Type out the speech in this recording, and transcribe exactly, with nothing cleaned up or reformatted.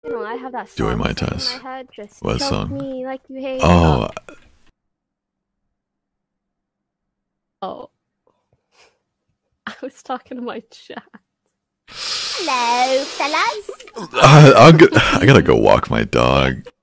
You know, I have that song Doing my stuck in test. my head. Just What choke song? me like you hate. Oh, Oh. I was talking to my chat. Hello, fellas. I, I'll get, I gotta go walk my dog.